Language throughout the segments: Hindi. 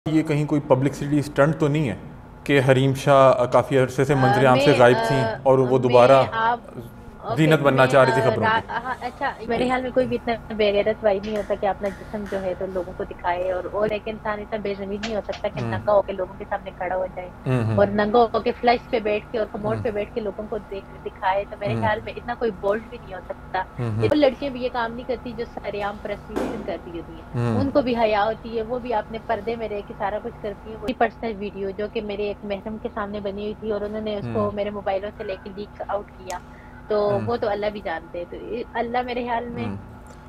ये कहीं कोई पब्लिसिटी स्टंट तो नहीं है कि हरीम शाह काफ़ी अरसे से मंजर आम से गायब थी और वो दोबारा मैं आप ओके जीनत बनना मैं चाह रही थी खबरों की। हाँ अच्छा मेरे ख्याल में कोई भी इतना बेगैरत भाई नहीं होता कि अपना जिस्म जो है तो लोगों को दिखाए और एक इंसान इतना बेजमीन नहीं हो सकता कि हम्म नंगा होके लोगों के सामने खड़ा हो जाए हम्म और हम्म नंगा होके फ्लैश पे बैठ के और कमोड हम्म पे बैठ के लोगों को दिखाए। तो मेरे हम्म ख्याल में इतना कोई बोल्ड भी नहीं हो सकता। हम्म ये वो लड़कियां भी ये काम नहीं करती जो सरेआम प्रोस्टिट्यूशन कर रही होती है। हम्म उनको भी हया होती है, वो भी अपने पर्दे में रह के सारा कुछ करती है। वही पर्सनल वीडियो जो कि मेरे एक महरम के सामने बनी हुई थी और उन्होंने हम्म उसको मेरे मोबाइलों से लेके लीक आउट किया, तो हम्म वो तो अल्लाह भी जानते हैं। तो अल्लाह मेरे ख्याल में। हम्म।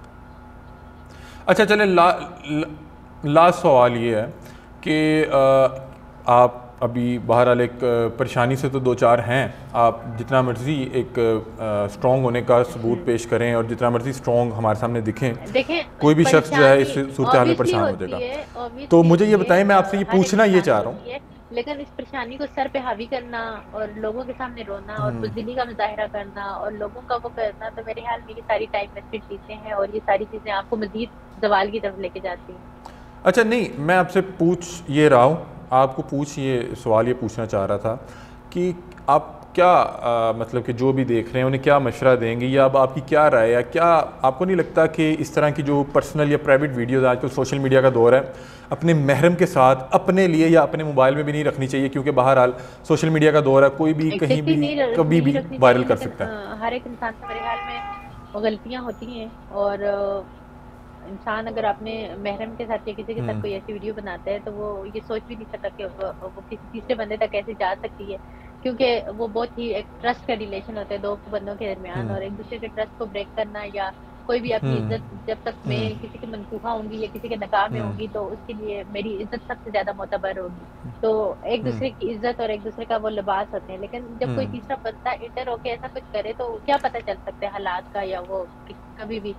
अच्छा चले लास्ट सवाल ये है कि आप अभी बहरहाल एक परेशानी से तो दो चार हैं। आप जितना मर्ज़ी एक स्ट्रॉन्ग होने का सबूत पेश करें और जितना मर्ज़ी स्ट्रॉन्ग हमारे सामने दिखें, देखें कोई भी शख्स जो है परेशानी इस सूरत हाल में ऑब्वियसली परेशान हो होती जाएगा। है, तो ऑब्वियसली मुझे ये होती है। बताएं, मैं आपसे ये हर एक पूछना ये इंसान चाह को रहा होती हूँ। है। लेकिन इस परेशानी को सर पे हावी करना और लोगों के सामने रोना और बुज़दिली का मुजाहिरा करना और लोगों का वो करना, तो मेरे ख्याल में ये सारी टाइम वेस्टेड चीजें हैं और ये सारी चीजें आपको मजीद जवाल की तरफ लेके जाती हैं। अच्छा नहीं, मैं आपसे पूछ ये रहा हूँ, आपको पूछ ये सवाल ये पूछना चाह रहा था कि आप क्या मतलब कि जो भी देख रहे हैं उन्हें क्या मशवरा देंगे, या अब आपकी क्या राय है? या क्या आपको नहीं लगता कि इस तरह की जो पर्सनल या प्राइवेट वीडियोज़ आजकल सोशल मीडिया का दौर है, अपने महरम के साथ अपने लिए या अपने मोबाइल में भी नहीं रखनी चाहिए? क्योंकि बहरहाल सोशल मीडिया का दौर है, कोई भी कहीं एग्जैक्टली भी कभी नहीं भी रखनी वायरल चाहिए, कर लेकिन सकता है। हर एक इंसान से मेरे ख्याल में गलतियां होती हैं। और इंसान अगर अपने महरम के साथ या किसी के साथ हम्म कोई ऐसी वीडियो बनाता है तो वो ये सोच भी नहीं सकता कि वो किसी तीसरे बंदे तक कैसे जा सकती है, क्योंकि वो बहुत ही एक ट्रस्ट का रिलेशन होता है दो बंदों के दरमियान। हम्म और एक दूसरे के ट्रस्ट को ब्रेक करना या कोई भी अपनी हम्म इज्जत, जब तक मैं हम्म किसी की मनसूखा होंगी या किसी के नकाह में हम्म होंगी तो उसके लिए मेरी इज्जत सबसे ज्यादा मोतबर होगी। तो एक हम्म दूसरे की इज्जत और एक दूसरे का वो लिबास होते हैं, लेकिन जब कोई हम्म तीसरा बंदा इंटर होके ऐसा कुछ करे तो क्या पता चल सकता है हालात का, या वो कभी भी।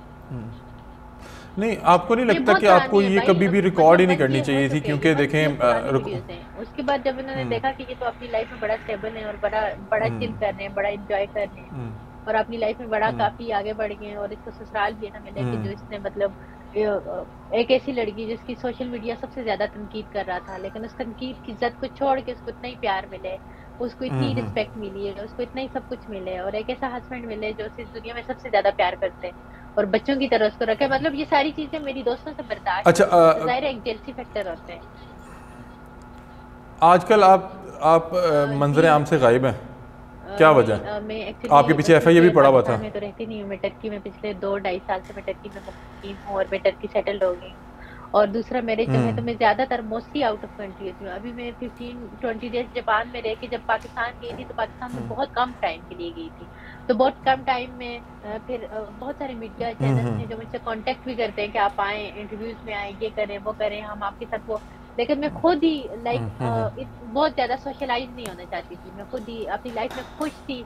नहीं, आपको नहीं ये लगता बहुत कि आपको पुरानी है ये भाई, कभी अब भी रिकॉर्ड मतलब ही नहीं 1 करनी ईयर हो चाहिए थी? चुके हैं, ये क्योंकि 1 देखें ईयर पुरानी वीडियोस हैं। उसके बाद जब इन्होंने देखा कि ये तो अपनी लाइफ में बड़ा स्टेबल है और बड़ा बड़ा चिल कर रहे हैं, बड़ा एंजॉय कर रहे हैं और अपनी लाइफ में बड़ा काफी आगे बढ़ गए हैं और इसको ससुराल भी है ना मिला कि जो इसने मतलब एक ऐसी लड़की जिसकी सोशल मीडिया सबसे ज्यादा तनकीद कर रहा था, लेकिन उस तनकीद की इज्जत को छोड़ के उसको इतना ही प्यार मिले, उसको इतनी रिस्पेक्ट मिली है, उसको इतना ही सब कुछ मिले और एक ऐसा हस्बैंड मिले जो उसे इस दुनिया में सबसे ज्यादा प्यार करते हैं और बच्चों की तरह उसको रखे। मतलब ये सारी चीजें मेरी दोस्तों से बर्दाश्त अच्छा नहीं हुई, तो जाहिर है एक जेलसी फैक्टर होता है। आजकल आप मंजर जी आम से गायब हैं, क्या वजह नहीं है? मैं आपके एक्चुअली पीछे एफआईआर भी क्योंकि पड़ा हुआ था। पाकिस्तान में तो रहती नहीं हूँ, मैं टर्की में पिछले 2 ढाई साल से मैं टर्की में मुकीम हूँ और मैं टर्की सेटल्ड हो गई हूँ। और दूसरा मेरे जो है तो हम्म मैं ज्यादातर मोस्टली आउट ऑफ कंट्री होती हूँ। अभी मैं 15-20 डेज जापान में रह के जब पाकिस्तान गई थी तो पाकिस्तान में बहुत कम टाइम के लिए गई थी। तो बहुत कम टाइम में फिर बहुत सारे मीडिया चैनल्स हम्म हैं जो मुझसे कांटेक्ट भी करते हैं कि आप आए इंटरव्यूज में आए, ये करें वो करें, हम आपके साथ वो। लेकिन मैं खुद ही लाइक हम्म। बहुत ज्यादा सोशलाइज नहीं होना चाहती थी, मैं खुद ही अपनी लाइफ में खुश थी।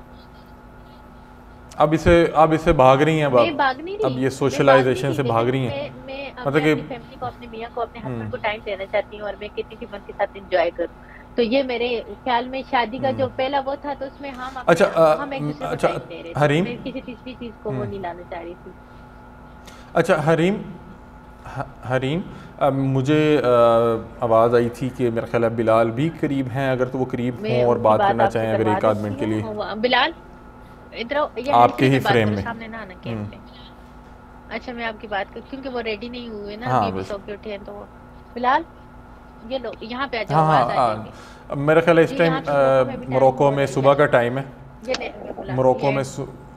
अब इसे भाग रही हैं अब मैं आप? भाग नहीं अब रही, ये मैं भाग नहीं सोशलाइजेशन रही, से भाग लेकिन रही हैं? मैं मतलब कि अपनी फैमिली को, अपने मियाँ को, अपने हस्बैंड हम्म को टाइम देना चाहती हूँ और मैं किसी भी उनके साथ एंजॉय करूँ। तो ये मेरे ख्याल में शादी का जो पहला वो था तो उसमें अच्छा हम एक दूसरे को अच्छा टाइम दे रहे थे, तो हरीम। मैं किसी तीसरी चीज को वो नहीं लाना चाह रही थी। अच्छा हरीम, हरीम, मुझे आवाज़ आई थी कि मेरा ख्याल है बिलाल भी करीब हैं, अगर तो वो करीब मैं हों और उनकी बात बात करना आपसे चाहें अगर करवा एक आध देती मिनट के लिए, हूँ। बिलाल इधर आओ, ये हैंड आपके फ्री ही में बात फ्रेम करो, में। सामने ना आना कैम पे। अच्छा मैं आपकी बात कर, क्योंकि वो रेडी नहीं हुए ना, हाँ अभी अभी बस। सो के उठे हैं तो वो। बिलाल ये लो यहाँ पे आ जाओ, हाँ आवाज आ जाएगी। हाँ, मेरा ख्याल है जी इस टाइम यहाँ पे मोरक्को में भी टाइम मोरक्को बहुत में अच्छा सुबह है। का टाइम है। ये ले मैं बुला मोरक्को ये में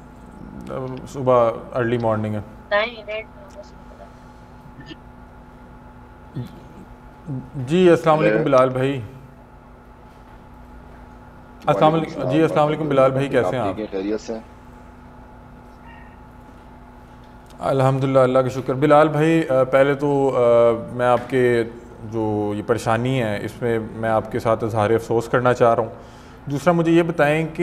सुबह अर्ली मॉर्निंग है। नहीं रेड में होगा उसको पता। जी अस्सलाम हेलो। वालेकुम बिलाल भाई। वालेकुम सलाम अस्सलाम वालेकुम बिलाल भाई, वरहमतुल्लाह। कैसे आप हैं ठीक आप? हैं? खैरियत से? अल्हम्दुलिल्लाह, अल्लाह का शुक्र। बिलाल भाई पहले तो मैं आपके जो ये परेशानी है इसमें मैं आपके साथ इज़हार अफसोस करना चाह रहा हूँ। दूसरा मुझे ये बताएं कि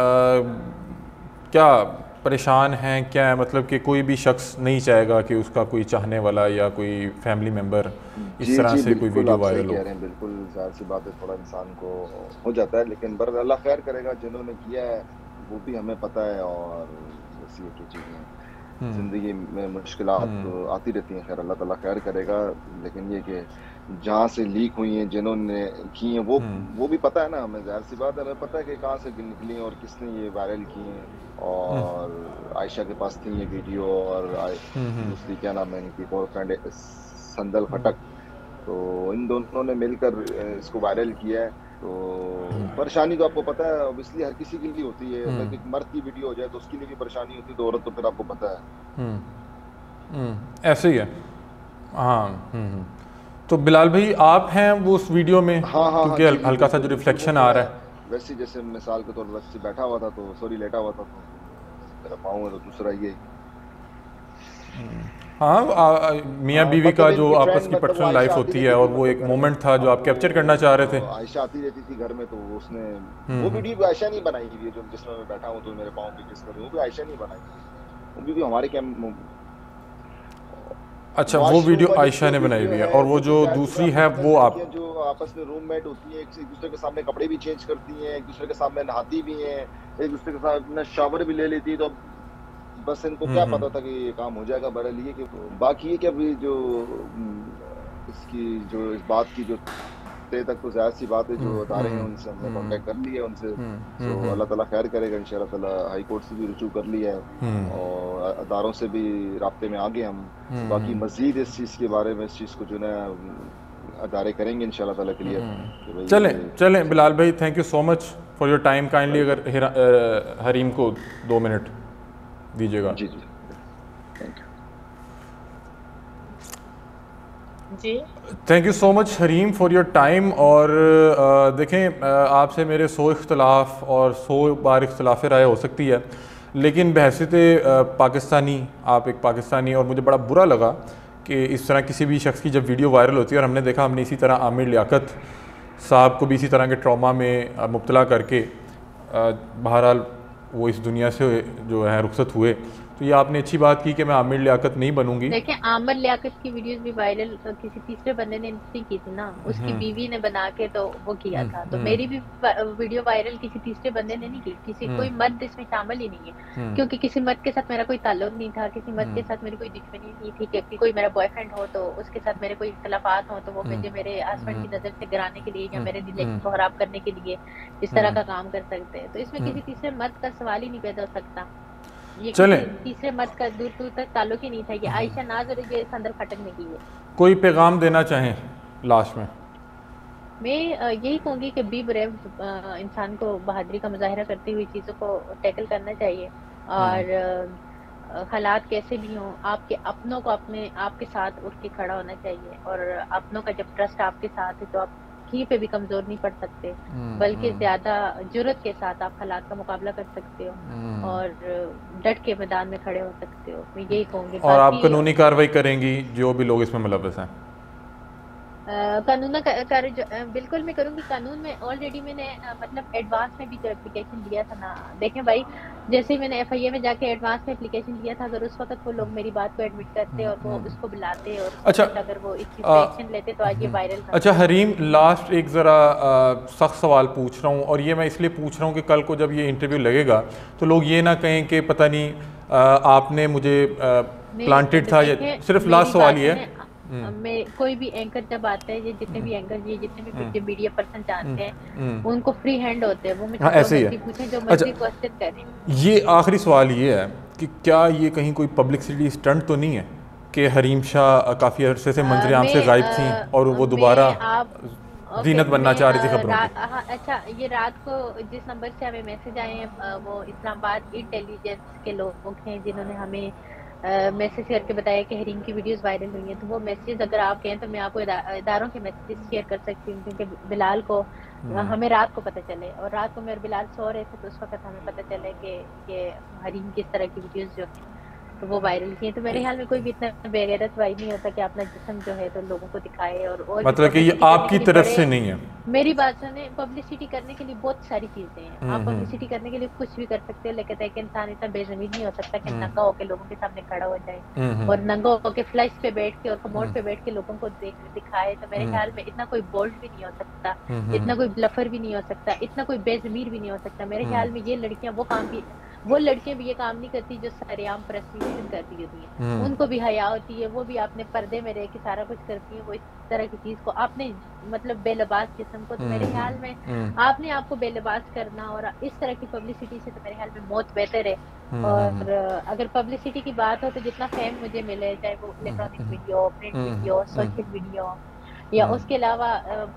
क्या परेशान हैं, क्या मतलब कि कोई भी शख्स नहीं चाहेगा कि उसका कोई चाहने वाला या कोई फैमिली मेम्बर इस जी तरह जी से कोई बिल्कुल, वीडियो आप सही वायरल हो? कह रहे हैं। बिल्कुल जाहिर सी बात है, थोड़ा इंसान को हो जाता है, लेकिन बर अल्लाह खैर करेगा। जिन्होंने किया है वो भी हमें पता है, और बस ये तो चीज़ें जिंदगी में मुश्किलात आती रहती हैं। खैर अल्लाह ताला खैर करेगा। लेकिन ये कि जहाँ से लीक हुई हैं, जिन्होंने की हैं, वो भी पता है ना हमें, जाहिर सी बात है, हमें पता है कि कहाँ से निकली हैं और किसने ये वायरल की हैं। और आयशा के पास थी ये वीडियो, और दूसरी क्या नाम है इनकी बॉयफ्रेंड संदल खटक, तो इन दोनों ने मिलकर इसको वायरल किया है। तो परेशानी तो आपको पता है ऑब्वियसली हर किसी के लिए होती है, अगर एक मर्द की वीडियो हो जाए तो उसके लिए भी परेशानी होती है, तो औरत तो फिर आपको पता है। ऐसे ही है। हाँ। तो बिलाल भाई आप हैं वो उस वीडियो में? हाँ हाँ हाँ क्योंकि जी जी, हल्का सा बिल्कुल जो बिल्कुल, वो रिफ्लेक्शन आ रहा मैं है। वैसे ही जैसे मिसाल के तौर पर वैसे बैठा हुआ था, तो सॉरी लेटा हुआ था, तो मेरा पाँव है, तो दूसरा ये हाँ, मियाँ हाँ, बीवी का मतलब जो इनकी आपस फ्रेंड, की मतलब वो पर्सनल आयशा लाइफ आती होती है रहती और थी वो मतलब एक घर में। मोमेंट था जो हाँ आप कैप्चर करना चाह रहे थे। आयशा आती रहती थी घर में, तो उसने वो वीडियो भी आयशा नहीं बनाई हुई है, जो जिसमें मैं बैठा हूँ तो मेरे पाँव पे किस कर रही हूँ, वो भी आयशा नहीं बनाई हुई है, वो भी हमारे कैम अच्छा, वो वॉशरूम वीडियो वाली आयशा जो ने बनाई वीडियो हुई है, है, और वो वो तो जो जाहिर सी दूसरी बात है, है पता है वो आप। लड़कियां जो आपस में रूममेट होती हैं, एक दूसरे के सामने कपड़े भी चेंज करती हैं, एक दूसरे के सामने नहाती भी हैं, एक दूसरे के साथ अपना शावर भी ले लेती है, तो बस इनको क्या पता था कि ये काम हो जाएगा बड़े लिए कि। बाकी ये कि अभी जो इसकी जो इस बात की जो तय तक, तो जाहिर सी बात है जो अदारे हैं उनसे हमने कांटेक्ट कर लिया है उनसे, सो अल्लाह ताला खैर करेगा इंशाल्लाह ताला। हाई कोर्ट से भी रुजू कर लिया है और अदारों से भी राब्ते में आ गए हम। बाकी मजीद इस चीज़ के बारे में, इस चीज़ को जो है अदारे करेंगे इंशाल्लाह ताला क्लियर कि भाई चलें ये चलें बिलाल भाई, thank you so much for your time. Kindly अगर हरीम को 2 मिनट दीजिएगा। जी जी, थैंक जी। Thank you so much Hareem for your time. और देखें, आपसे मेरे 100 इख्तलाफ और 100 बार इख्तलाफ राय हो सकती है, लेकिन बहैसियत पाकिस्तानी, आप एक पाकिस्तानी, और मुझे बड़ा बुरा लगा कि इस तरह किसी भी शख्स की जब वीडियो वायरल होती है, और हमने देखा, हमने इसी तरह आमिर लियाकत साहब को भी इसी तरह के ट्रॉमा में मुब्तला करके बहरहाल वो इस दुनिया से जो है रुखसत हुए। तो ये आपने अच्छी बात की कि मैं आमिर लियाकत नहीं बनूंगी। देखिए, आमिर लियाकत की वीडियोस भी वायरल किसी तीसरे बंदे ने नहीं की थी ना, उसकी बीवी ने बना के तो वो किया था। तो मेरी भी वीडियो वायरल किसी तीसरे बंदे ने नहीं की, किसी कोई मर्द इसमें शामिल ही नहीं है, क्योंकि किसी मर्द के साथ मेरा कोई ताल्लुक नहीं था, किसी मर्द के साथ मेरी कोई दुश्मनी नहीं थी कि कोई मेरा बॉयफ्रेंड हो तो उसके साथ मेरे कोई इख्तलाफात हो तो वो मुझे मेरे हस्बैंड की नज़र से गिराने के लिए या मेरे रिलेशन को खराब करने के लिए इस तरह का काम कर सकते हैं। तो इसमें किसी तीसरे मर्द का सवाल ही नहीं पैदा हो सकता। ये चलें, किसी तीसरे मर्द का दूर दूर तक ताल्लुक ही नहीं था। ये आयशा नाज और ये संदल खटक ने की है। कोई पैगाम देना चाहें लास्ट में? मैं यही कहूँगी कि बी ब्रेव, इंसान को बहादुरी का मुजाहिरा करते हुए चीज़ों को टैकल करना चाहिए, और हालात कैसे भी हों, आपके अपनों को अपने आपके साथ उठ के खड़ा होना चाहिए, और अपनों का जब ट्रस्ट आपके साथ है तो आप कहीं पे भी कमज़ोर नहीं पड़ सकते, बल्कि ज़्यादा जुर्रत के साथ आप हालात का मुकाबला कर सकते हो और डट के मैदान में खड़े हो सकते हो। मैं यही कहूँगी। और आप कानूनी कार्रवाई करेंगी जो भी लोग इसमें मुलव्वस हैं? कानून बिल्कुल मैं करूँगी। कानून में ऑलरेडी मैंने मतलब एडवांस में भी जो एप्लीकेशन दिया था ना, देखें भाई, जैसे ही मैंने FIA में जाके एडवांस में एप्लीकेशन दिया था, अगर उस वक्त वो लोग मेरी बात को एडमिट करते और वो उसको बुलाते और अच्छा, अगर वो इस चीज़ पे एक्शन लेते तो आज ये वायरल था। अच्छा हरीम, लास्ट एक ज़रा सख्त सवाल पूछ रहा हूँ, और ये मैं इसलिए पूछ रहा हूँ कि कल को जब ये इंटरव्यू लगेगा तो लोग ये ना कहें कि पता नहीं आपने मुझे प्लांटेड था। या सिर्फ लास्ट सवाल ये है, मैं कोई भी एंकर जब आता है, ये जितने भी एंकर, ये जितने भी मीडिया पर्सन जानते हैं, उनको फ्री हैंड होते हैं, वो मुझे ऐसे ही है। पूछें, जो मर्जी क्वेश्चन करें। ये आखिरी सवाल ये है कि क्या ये कहीं कोई पब्लिसिटी स्टंट तो नहीं है कि हरीम शाह काफ़ी अरसे से मंजर आम से गायब थी और वो दोबारा जीनत बनना चाह रही थी खबरों की? अच्छा, ये रात को जिस नंबर से हमें मैसेज आए हैं, वो इस्लामाबाद इंटेलिजेंस के लोग हैं जिन्होंने हमें मैसेज करके बताया कि हरीम की वीडियोस वायरल हुई हैं। तो वो मैसेज अगर आप कहें तो मैं आपको इदारों के मैसेज शेयर कर सकती हूँ, क्योंकि बिलाल को हमें रात को पता चले, और रात को मैं और बिलाल सो रहे थे तो उस वक्त हमें पता चले कि हरीम किस तरह की वीडियोस जो हैं तो वो वायरल किए। तो मेरे ख्याल में कोई भी इतना बेगैरत भाई नहीं होता कि अपना जिस्म जो है तो लोगों को दिखाए, और मतलब कि ये आपकी तरफ से नहीं है। मेरी बात सुने, पब्लिसिटी करने के लिए बहुत सारी चीजें हैं। आप पब्लिसिटी करने के लिए कुछ भी कर सकते हो, लेकिन एक इंसान इतना बेजमीन नहीं हो सकता कि नंगा होकर लोगों के सामने खड़ा हो जाए और नंगा होकर फ्लैश पे बैठ के और कमोड पे बैठ के लोगों को दिखाए। तो मेरे ख्याल में इतना कोई बोल्ड भी नहीं हो सकता, इतना कोई ब्लफर भी नहीं हो सकता, इतना कोई बेजमीर भी नहीं हो सकता। मेरे ख्याल में ये लड़कियां वो काम भी वो लड़कियां भी ये काम नहीं करती जो सरेआम प्रस्टिट्यूशन करती होती हैं, उनको भी हया होती है, वो भी अपने पर्दे में रह के सारा कुछ करती है। वो इस तरह की चीज को आपने मतलब बेलबास जिस्म को, तो मेरे ख्याल में आपने आपको बेलबास करना और इस तरह की पब्लिसिटी से तो मेरे ख्याल में मौत बेहतर है। और अगर पब्लिसिटी की बात हो तो जितना फेम मुझे मिले, चाहे वो electronic video, print video, social video या उसके अलावा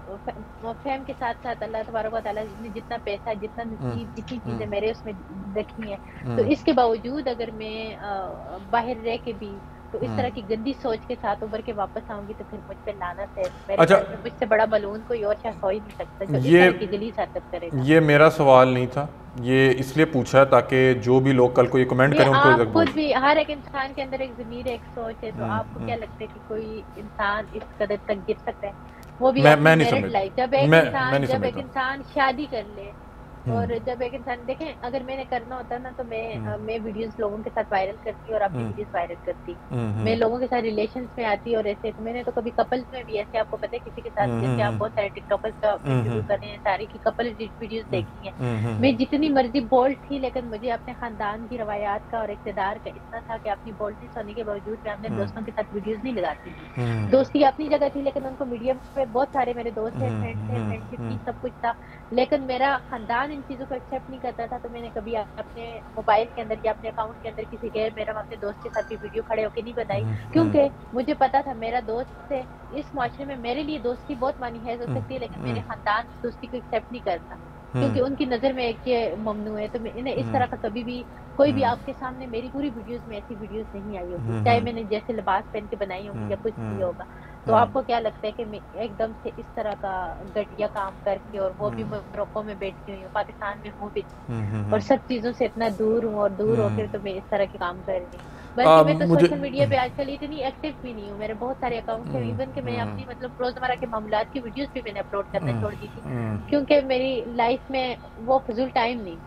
फेम के साथ साथ अल्लाह तबारक व तआला ने जितना पैसा, जितना जितनी चीजें मेरे उसमें रखी हैं, तो इसके बावजूद अगर मैं बाहर रह के भी तो इस तरह की गंदी सोच के साथ उभर के वापस आऊंगी तो फिर मुझ पे लानत है। मेरे अच्छा, मुझसे बड़ा मलून कोई और शख्स हो ही नहीं सकता जो इस ये तरह की गलीज हरकत करेगा। ये मेरा सवाल नहीं था, ये इसलिए पूछा ताकि जो भी लोग कल को ये कमेंट करें उनको आप खुद भी, हर एक इंसान के अंदर एक ज़मीर है, एक सोच है, तो आपको क्या लगता है कि कोई इंसान इस कदर तक गिर सकता है? वो भी मैं नहीं समझ, जब एक इंसान शादी कर ले और जब एक इंसान देखें, अगर मैंने करना होता ना तो मैं वीडियोस लोगों के साथ वायरल करती और अपनी वीडियोस वायरल करती, मैं लोगों के साथ रिलेशंस में आती और ऐसे। तो मैंने तो कभी कपल्स में भी ऐसे, आपको पता है किसी के साथ, जैसे आप बहुत सारे टिकटॉकर्स का इंटरव्यू कर रहे हैं, सारी की कपल वीडियोस देखी हैं। मैं जितनी मर्जी बोल्ड थी, लेकिन मुझे अपने खानदान की रवायात का और इक़्तिदार का इतना था कि अपनी बोल्डनेस होने के बावजूद मैं अपने दोस्तों के साथ वीडियोस नहीं लगाती थी। दोस्ती अपनी जगह थी, लेकिन उनको मीडिया में बहुत सारे मेरे दोस्त हैं, फ्रेंड्स हैं, फ्रेंडशिप थी, सब कुछ था, लेकिन मेरा खानदान इन चीज़ों को एक्सेप्ट नहीं करता था। तो मैंने कभी अपने मोबाइल के अंदर या अपने अकाउंट के अंदर किसी गैर मेरा अपने दोस्त के साथ भी वीडियो खड़े होकर नहीं बनाई, क्योंकि मुझे पता था मेरा दोस्त है, इस माशरे में मेरे लिए दोस्ती बहुत मानी है हो सकती है, लेकिन मेरे खानदान दोस्ती को एक्सेप्ट नहीं करता क्योंकि उनकी नज़र में एक ये ममनू है। तो इन्हें इस तरह का कभी भी कोई भी आपके सामने मेरी पूरी वीडियोस में ऐसी वीडियोस नहीं आई होगी, चाहे मैंने जैसे लिबास पहन के बनाई होगी या कुछ भी होगा। तो आपको क्या लगता है कि मैं एकदम से इस तरह का घटिया काम करके, और वो भी मोरक्को में बैठी हुई हूँ, पाकिस्तान में हूँ भी और सब चीज़ों से इतना दूर हूँ, और दूर होकर तो मैं इस तरह के काम कर रही हूँ। बल्कि मैं तो सोशल मीडिया पे आजकल इतनी एक्टिव भी नहीं हूँ, मेरे बहुत सारे अकाउंट हैं, इवन कि मैं अपनी मतलब रोजमर्रा के मामलात की वीडियोस भी मैंने अपलोड करना छोड़ दी थी, क्योंकि मेरी लाइफ में वो फजूल टाइम नहीं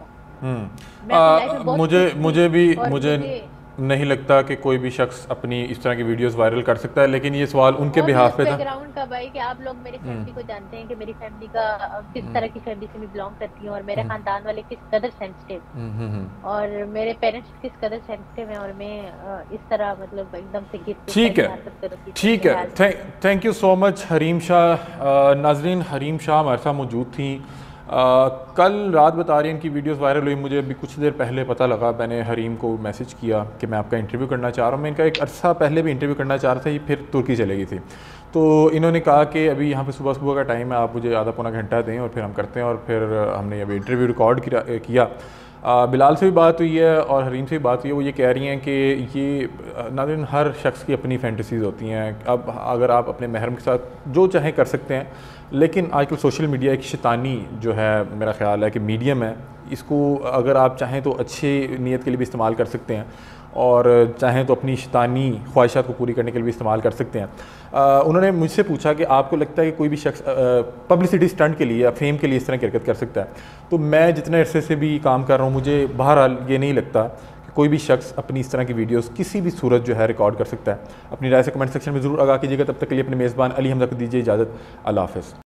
था। मुझे नहीं लगता कि कोई भी शख्स अपनी इस तरह की वीडियोस वायरल कर सकता है, लेकिन ये सवाल उनके बिहाफ पे था। बैकग्राउंड का भाई कि आप लोग मेरी फैमिली को जानते हैं कि मेरी फैमिली का किस तरह की फैमिली से मैं बिलोंग करती हूँ, और मेरे खानदान वाले किस कदर सेंसिटिव और मेरे पेरेंट्स किस कदर सेंसिटिव हैं, और मैं इस तरह मतलब एकदम से गिर ठीक है। Thank you so much Hareem Shah. नाजरीन, हरीम शाह हमारे साथ मौजूद थी। कल रात बता रही हैं इनकी वीडियोस वायरल हुई, मुझे अभी कुछ देर पहले पता लगा, मैंने हरीम को मैसेज किया कि मैं आपका इंटरव्यू करना चाह रहा हूँ। मैं इनका एक अरसा पहले भी इंटरव्यू करना चाह रहा था, ये फिर तुर्की चले गई थी, तो इन्होंने कहा कि अभी यहाँ पे सुबह का टाइम है, आप मुझे आधा पौना घंटा दें और फिर हम करते हैं। और फिर हमने अभी इंटरव्यू रिकॉर्ड किया। बिलाल से भी बात हुई है और हरीम से भी बात हुई है। वो ये कह रही हैं कि ये नाज़रीन हर शख्स की अपनी फैंटेसीज़ होती हैं। अब अगर आप अपने महरम के साथ जो चाहें कर सकते हैं, लेकिन आजकल सोशल मीडिया एक शैतानी जो है, मेरा ख्याल है कि मीडियम है, इसको अगर आप चाहें तो अच्छी नीयत के लिए भी इस्तेमाल कर सकते हैं और चाहें तो अपनी शैतानी ख्वाहिशात को पूरी करने के लिए भी इस्तेमाल कर सकते हैं। उन्होंने मुझसे पूछा कि आपको लगता है कि कोई भी शख्स पब्लिसिटी स्टंट के लिए या फेम के लिए इस तरह की हरकत कर सकता है? तो मैं जितने अरसे से भी काम कर रहा हूँ, मुझे बहरहाल ये नहीं लगता कि कोई भी शख्स अपनी इस तरह की वीडियोस किसी भी सूरत जो है रिकॉर्ड कर सकता है। अपनी राय से कमेंट सेक्शन में ज़रूर आगाह कीजिएगा। तब तक के लिए अपने मेज़बान अली हमजा को दीजिए इजाज़त। अल्लाह हाफ़िज़।